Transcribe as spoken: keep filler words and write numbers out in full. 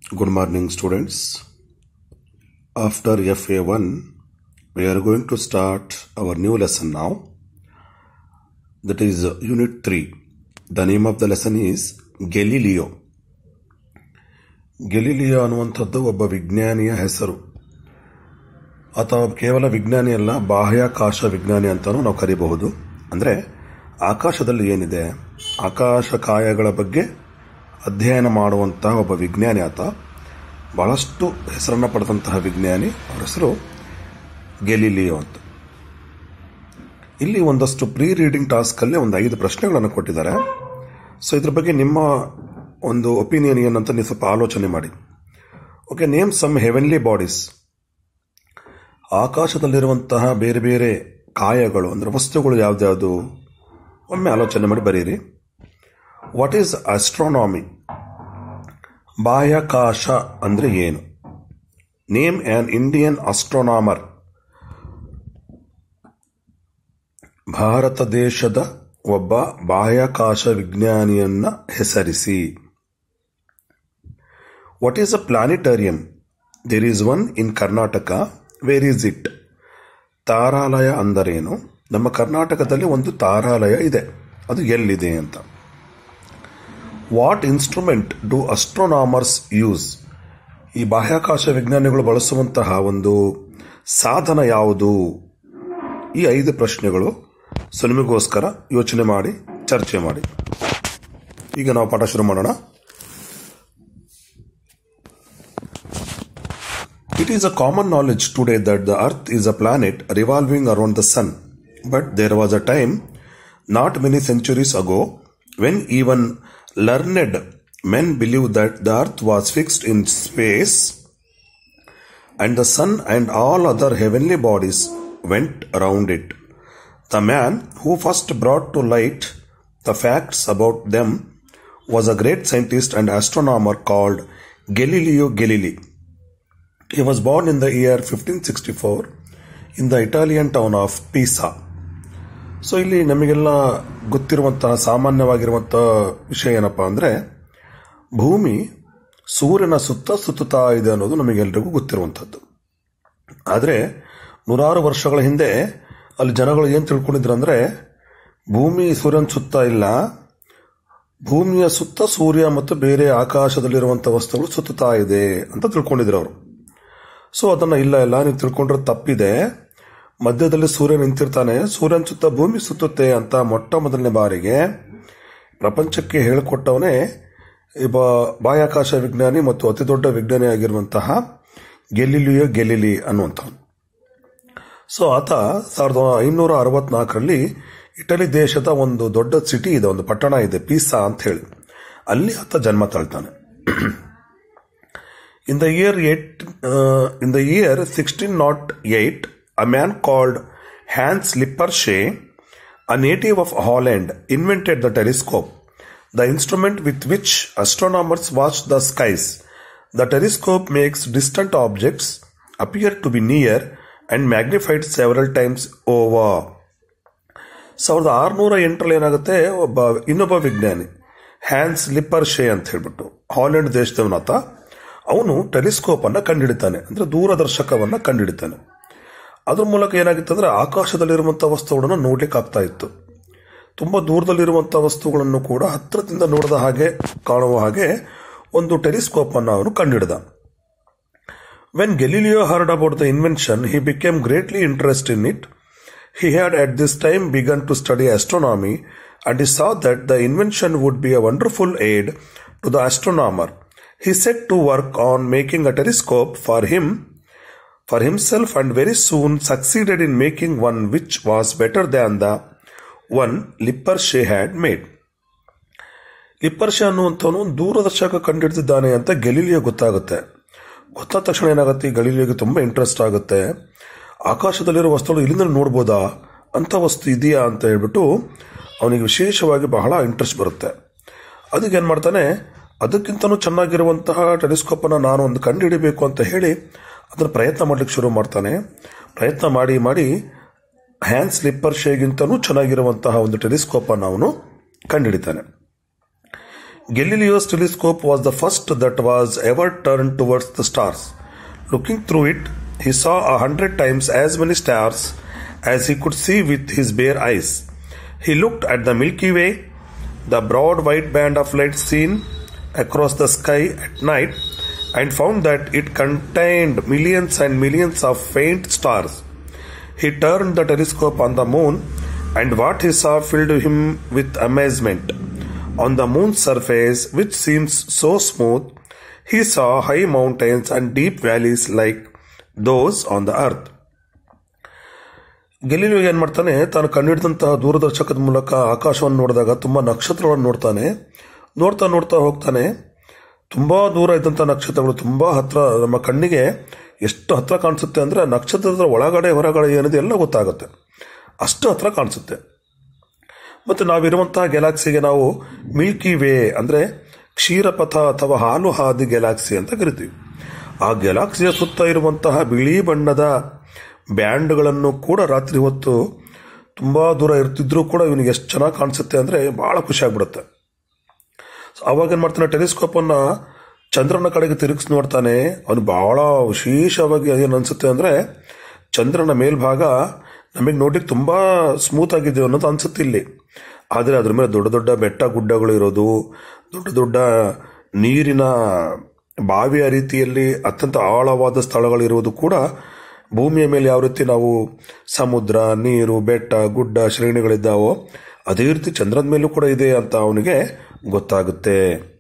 Good morning, students. After F A one, we are going to start our new lesson now. That is Unit three. The name of the lesson is Galileo. Galileo ಅನ್ನುವಂಥದ್ದು ಒಬ್ಬ ವಿಜ್ಞಾನಿಯ ಹೆಸರು. ಆತ ಕೇವಲ ವಿಜ್ಞಾನಿ ಅಲ್ಲ, ಬಾಹ್ಯಾಕಾಶ ವಿಜ್ಞಾನಿ ಅಂತಲೂ ನಾವು ಕರೀಬಹುದು. ಅಂದರೆ ಆಕಾಶದಲ್ಲಿ ಏನಿದೆ, ಆಕಾಶಕಾಯಗಳ ಬಗ್ಗೆ ಅಧ್ಯಯನ ಮಾಡುವಂತಹ ಒಬ್ಬ ವಿಜ್ಞಾನಿ ಆತ. ಬಹಳಷ್ಟು ಹೆಸರನ್ನು ಪಡೆದಂತಹ ವಿಜ್ಞಾನಿ. ಅವರ ಹೆಸರು ಗೆಲಿಲಿಯೋ ಅಂತ. ಇಲ್ಲಿ ಒಂದಷ್ಟು ಪ್ರೀ ರೀಡಿಂಗ್ ಟಾಸ್ಕಲ್ಲಿ ಒಂದು ಐದು ಪ್ರಶ್ನೆಗಳನ್ನು ಕೊಟ್ಟಿದ್ದಾರೆ. ಸೊ ಇದ್ರ ಬಗ್ಗೆ ನಿಮ್ಮ ಒಂದು ಒಪಿನಿಯನ್ ಏನಂತ ನೀವು ಸ್ವಲ್ಪ ಆಲೋಚನೆ ಮಾಡಿ. Okay, name some heavenly bodies. ಆಕಾಶದಲ್ಲಿರುವಂತಹ ಬೇರೆ ಬೇರೆ ಕಾಯಗಳು ಅಂದರೆ ವಸ್ತುಗಳು ಯಾವ್ದ್ಯಾವುದು ಒಮ್ಮೆ ಆಲೋಚನೆ ಮಾಡಿ ಬರೀರಿ. What is astronomy? ಬಾಹ್ಯಾಕಾಶ ಅಂದರೆ ಏನು? Name an Indian astronomer. ಭಾರತ ದೇಶದ ಒಬ್ಬ ಬಾಹ್ಯಾಕಾಶ ವಿಜ್ಞಾನಿಯನ್ನ ಹೆಸರಿಸಿ. What is a planetarium? There is one in Karnataka. Where is it? ತಾರಾಲಯ ಅಂದರೇನು? ನಮ್ಮ ಕರ್ನಾಟಕದಲ್ಲಿ ಒಂದು ತಾರಾಲಯ ಇದೆ, ಅದು ಎಲ್ಲಿದೆ ಅಂತ. What instrument do astronomers use? ಈ ಬಾಹ್ಯಾಕಾಶ ವಿಜ್ಞಾನಿಗಳು ಬಳಸುವಂತಹ ಒಂದು ಸಾಧನ ಯಾವುದು? ಈ ಐದು ಪ್ರಶ್ನೆಗಳು. ಸೊ ನಿಮಗೋಸ್ಕರ ಯೋಚನೆ ಮಾಡಿ, ಚರ್ಚೆ ಮಾಡಿ. ಈಗ ನಾವು ಪಾಠ ಶುರು ಮಾಡೋಣ. It is a common knowledge today that the earth is a planet revolving around the sun. But there was a time, not many centuries ago, when even learned men believed that the earth was fixed in space and the sun and all other heavenly bodies went around it. The man who first brought to light the facts about them was a great scientist and astronomer called Galileo Galilei. He was born in the year fifteen sixty-four in the Italian town of Pisa. So ಇಲ್ಲಿ ನಮಗೆಲ್ಲ ಗೊತ್ತಿರುವಂತಹ ಸಾಮಾನ್ಯವಾಗಿರುವಂತಹ ವಿಷಯ ಏನಪ್ಪಾ ಅಂದರೆ, ಭೂಮಿ ಸೂರ್ಯನ ಸುತ್ತ ಸುತ್ತುತ್ತಾ ಇದೆ ಅನ್ನೋದು ನಮಗೆಲ್ಲರಿಗೂ ಗೊತ್ತಿರುವಂಥದ್ದು. ಆದರೆ ನೂರಾರು ವರ್ಷಗಳ ಹಿಂದೆ ಅಲ್ಲಿ ಜನಗಳು ಏನು ತಿಳ್ಕೊಂಡಿದ್ರು ಅಂದರೆ, ಭೂಮಿ ಸೂರ್ಯನ ಸುತ್ತ ಇಲ್ಲ, ಭೂಮಿಯ ಸುತ್ತ ಸೂರ್ಯ ಮತ್ತು ಬೇರೆ ಆಕಾಶದಲ್ಲಿರುವಂಥ ವಸ್ತುಗಳು ಸುತ್ತುತ್ತಾ ಇದೆ ಅಂತ ತಿಳ್ಕೊಂಡಿದ್ರು ಅವರು. ಸೊ ಅದನ್ನು ಇಲ್ಲ ಇಲ್ಲ ನೀವು ತಿಳ್ಕೊಂಡ್ರೆ ತಪ್ಪಿದೆ, ಮಧ್ಯದಲ್ಲಿ ಸೂರ್ಯ ನಿಂತಿರ್ತಾನೆ, ಸೂರ್ಯನ ಸುತ್ತ ಭೂಮಿ ಸುತ್ತುತ್ತೆ ಅಂತ ಮೊಟ್ಟ ಮೊದಲನೇ ಬಾರಿಗೆ ಪ್ರಪಂಚಕ್ಕೆ ಹೇಳಿಕೊಟ್ಟವನೇ ಇಬ್ಬ ಬಾಹ್ಯಾಕಾಶ ವಿಜ್ಞಾನಿ ಮತ್ತು ಅತಿ ದೊಡ್ಡ ವಿಜ್ಞಾನಿ ಆಗಿರುವಂತಹ ಗೆಲಿಲಿಯೋ ಗೆಲಿಲಿ ಅನ್ನುವಂಥವನು. ಸೊ ಆತ ಸಾವಿರದ ಐನೂರ ಅರವತ್ನಾಲ್ಕರಲ್ಲಿ ಇಟಲಿ ದೇಶದ ಒಂದು ದೊಡ್ಡ ಸಿಟಿ ಇದೆ, ಒಂದು ಪಟ್ಟಣ ಇದೆ, ಪೀಸಾ ಅಂತ ಹೇಳಿ, ಅಲ್ಲಿ ಆತ ಜನ್ಮ ತಾಳ್ತಾನೆ. In the year eight, uh, in the year sixteen oh eight, a man called Hans Lippershey, a native of Holland, invented the telescope, the instrument with which astronomers watch the skies. The telescope makes distant objects appear to be near and magnified several times over. ಸಾವಿರದ ಆರುನೂರ ಎಂಟರಲ್ಲಿ ಏನಾಗುತ್ತೆ, ಒಬ್ಬ ಇನ್ನೊಬ್ಬ ವಿಜ್ಞಾನಿ Hans ಲಿಪ್ಪರ್ಶೇ ಅಂತ ಹೇಳ್ಬಿಟ್ಟು Holland ದೇಶದವನಾತ, ಅವನು ಟೆಲಿಸ್ಕೋಪ್ ಅನ್ನ ಕಂಡುಹಿಡಿತಾನೆ, ಅಂದ್ರೆ ದೂರದರ್ಶಕವನ್ನ ಕಂಡುಹಿಡಿತಾನೆ. ಅದ್ರ ಮೂಲಕ ಏನಾಗಿತ್ತಂದ್ರೆ ಆಕಾಶದಲ್ಲಿರುವಂತಹ ವಸ್ತುಗಳನ್ನು ನೋಡ್ಲಿಕ್ಕೆ ಆಗ್ತಾ ಇತ್ತು. ತುಂಬಾ ದೂರದಲ್ಲಿರುವಂತಹ ವಸ್ತುಗಳನ್ನು ಕೂಡ ಹತ್ತಿರದಿಂದ ನೋಡಿದ ಹಾಗೆ ಕಾಣುವ ಹಾಗೆ ಒಂದು ಟೆಲಿಸ್ಕೋಪ್ ಅನ್ನು ಅವನು ಕಂಡುಹಿಡಿದ. When Galileo heard about the invention, he became greatly interest in it. He had at this time begun to study astronomy and he saw that the invention would be a wonderful aid to the astronomer. He set to work on making a telescope for him, for himself, and very soon succeeded in making one which was better than the one Lippershey had made. Lippershey ಅನ್ನುವಂಥವನು ದೂರದರ್ಶಕ ಕಂಡುಹಿಡಿದಿದ್ದಾನೆ ಅಂತ Galileo ಗೊತ್ತಾಗುತ್ತೆ. ಗೊತ್ತಾದ ತಕ್ಷಣ ಏನಾಗುತ್ತೆ, ಗೆಲಿಲಿಯೋಗೆ ತುಂಬ interest ಆಗುತ್ತೆ. ಆಕಾಶದಲ್ಲಿರೋ ವಸ್ತುಗಳು ಇಲ್ಲಿಂದ ನೋಡ್ಬೋದಾ, ಅಂಥ ವಸ್ತು ಇದೆಯಾ ಅಂತ ಹೇಳ್ಬಿಟ್ಟು ಅವನಿಗೆ ವಿಶೇಷವಾಗಿ ಬಹಳ ಇಂಟ್ರೆಸ್ಟ್ ಬರುತ್ತೆ. ಅದಕ್ಕೆ ಏನು ಮಾಡ್ತಾನೆ, ಅದಕ್ಕಿಂತನೂ ಚೆನ್ನಾಗಿರುವಂತಹ ಟೆಲಿಸ್ಕೋಪನ್ನು ನಾನು ಒಂದು ಕಂಡುಹಿಡಿಬೇಕು ಅಂತ ಹೇಳಿ ಅದನ್ನು ಪ್ರಯತ್ನ ಮಾಡಲಿಕ್ಕೆ ಶುರು ಮಾಡ್ತಾನೆ. ಪ್ರಯತ್ನ ಮಾಡಿ ಮಾಡಿ ಹ್ಯಾನ್ಸ್ ಲಿಪ್ಪರ್ಶೇಗಿಂತನೂ ಚೆನ್ನಾಗಿರುವಂತಹ ಒಂದು ಟೆಲಿಸ್ಕೋಪನ್ನು ಅವನು ಕಂಡುಹಿಡಿತಾನೆ. Galileo's telescope was the first that was ever turned towards the stars. Looking through it, he saw a hundred times as many stars as he could see with his bare eyes. He looked at the Milky Way, the broad white band of light seen across the sky at night, and found that it contained millions and millions of faint stars. He turned the telescope on the moon, and what he saw filled him with amazement. On the moon's surface, which seems so smooth, he saw high mountains and deep valleys like those on the earth. Galileo ಏನ್ ಮಾಡ್ತಾನೆ, ತಾನು ಕಂಡುಹಿಡಿದಂತಹ ದೂರದರ್ಶಕದ ಮೂಲಕ ಆಕಾಶವನ್ನು ನೋಡಿದಾಗ ತುಂಬಾ ನಕ್ಷತ್ರಗಳನ್ನು ನೋಡ್ತಾನೆ. ನೋಡ್ತಾ ನೋಡ್ತಾ ಹೋಗ್ತಾನೆ. ತುಂಬಾ ದೂರ ಇದ್ದಂಥ ನಕ್ಷತ್ರಗಳು ತುಂಬಾ ಹತ್ರ, ನಮ್ಮ ಕಣ್ಣಿಗೆ ಎಷ್ಟು ಹತ್ರ ಕಾಣಿಸುತ್ತೆ ಅಂದ್ರೆ ನಕ್ಷತ್ರದ ಒಳಗಡೆ ಹೊರಗಡೆ ಏನಿದೆ ಎಲ್ಲ ಗೊತ್ತಾಗುತ್ತೆ, ಅಷ್ಟು ಹತ್ರ ಕಾಣಿಸುತ್ತೆ. ಮತ್ತು ನಾವಿರುವಂತಹ ಗ್ಯಾಲಾಕ್ಸಿಗೆ ನಾವು ಮಿಲ್ಕಿ ವೇ ಅಂದರೆ ಕ್ಷೀರಪಥ ಅಥವಾ ಹಾಲು ಹಾದಿ ಗ್ಯಾಲಾಕ್ಸಿ ಅಂತ ಕರಿತೀವಿ. ಆ ಗ್ಯಾಲಾಕ್ಸಿಯ ಸುತ್ತ ಇರುವಂತಹ ಬಿಳಿ ಬಣ್ಣದ ಬ್ಯಾಂಡ್ಗಳನ್ನು ಕೂಡ ರಾತ್ರಿ ಹೊತ್ತು ತುಂಬ ದೂರ ಇರ್ತಿದ್ರೂ ಕೂಡ ಇವನಿಗೆ ಎಷ್ಟು ಚೆನ್ನಾಗಿ ಕಾಣಿಸುತ್ತೆ ಅಂದರೆ ಭಾಳ ಖುಷಿ ಆಗ್ಬಿಡುತ್ತೆ. ಅವಾಗ ಏನು ಮಾಡ್ತಾನೆ, ಟೆಲಿಸ್ಕೋಪನ್ನು ಚಂದ್ರನ ಕಡೆಗೆ ತಿರುಗಿಸಿ ನೋಡ್ತಾನೆ. ಅವನು ಬಹಳ ವಿಶೇಷವಾಗಿ ಏನು ಅನಿಸುತ್ತೆ ಅಂದರೆ, ಚಂದ್ರನ ಮೇಲ್ಭಾಗ ನಮಗೆ ನೋಡ್ಲಿಕ್ಕೆ ತುಂಬ ಸ್ಮೂತ್ ಆಗಿದೆ ಅನ್ನೋದು ಅನಿಸುತ್ತೆ ಇಲ್ಲಿ. ಆದರೆ ಅದ್ರ ಮೇಲೆ ದೊಡ್ಡ ದೊಡ್ಡ ಬೆಟ್ಟ ಗುಡ್ಡಗಳು ಇರೋದು, ದೊಡ್ಡ ದೊಡ್ಡ ನೀರಿನ ಬಾವಿಯ ರೀತಿಯಲ್ಲಿ ಅತ್ಯಂತ ಆಳವಾದ ಸ್ಥಳಗಳಿರುವುದು ಕೂಡ ಭೂಮಿಯ ಮೇಲೆ ಯಾವ ರೀತಿ ನಾವು ಸಮುದ್ರ, ನೀರು, ಬೆಟ್ಟ, ಗುಡ್ಡ, ಶ್ರೇಣಿಗಳಿದ್ದಾವೋ ಅದೇ ರೀತಿ ಚಂದ್ರನ ಮೇಲೂ ಕೂಡ ಇದೆ ಅಂತ ಅವನಿಗೆ ಗೊತ್ತಾಗುತ್ತೆ.